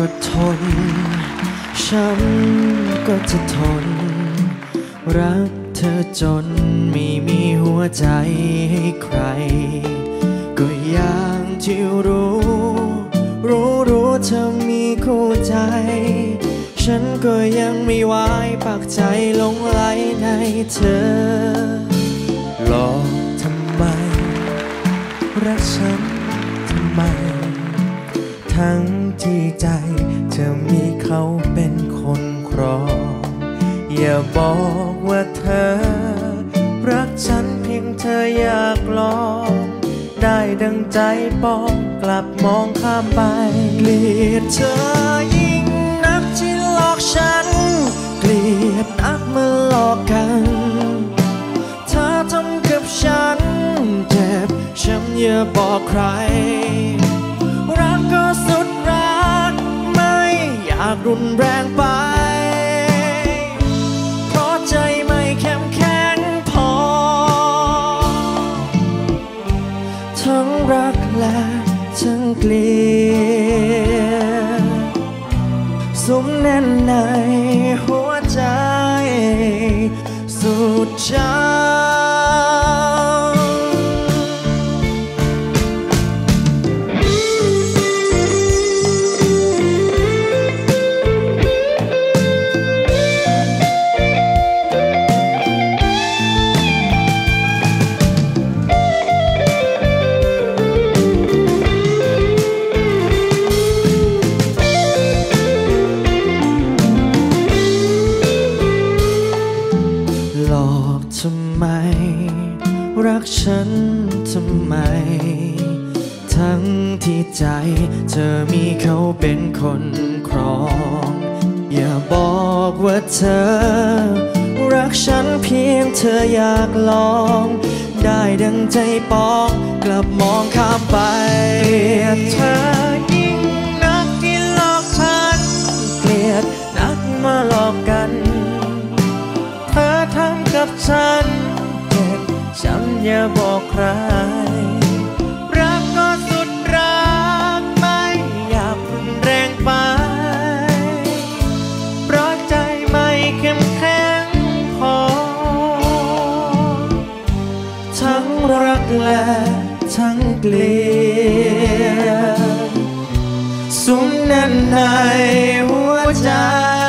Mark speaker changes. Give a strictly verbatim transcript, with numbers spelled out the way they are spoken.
Speaker 1: ก็ทนฉันก็จะทนรักเธอจนไม่มีหัวใจให้ใครก็อย่างที่รู้รู้รู้เธอมีคู่ใจฉันก็ยังไม่ไหวปักใจหลงไหลในเธอหลอกทำไมรักฉันทำไมทั้งที่ใจเธอมีเขาเป็นคนครองอย่าบอกว่าเธอรักฉันเพียงเธออยากลองได้ดังใจปองกลับมองข้ามไปเกลียดเธอยิ่งนักที่หลอกฉันเกลียดนักมาหลอกกันเธอทำกับฉันเจ็บช้ำอย่าบอกใครรักก็สุดรักไม่อยากรุนแรงไปเพราะใจไม่เข้มแข็งพอทั้งรักและทั้งเกลียดสุมแน่นในหัวใจสุดใจทำไมรักฉันทำไมทั้งที่ใจเธอมีเขาเป็นคนครองอย่าบอกว่าเธอรักฉันเพียงเธออยากลองได้ดังใจปองกลับมองข้ามไปเกลียดเธอยิ่งนักที่หลอกฉันเกลียดนักมาหลอกกันเธอทำกับฉันเจ็บช้ำอย่าบอกใครรักก็สุดรักไม่อยากรุนแรงไปเพราะใจไม่เข้มแข็งพอทั้งรักและทั้งเกลียดสุมแน่นในหัวใจ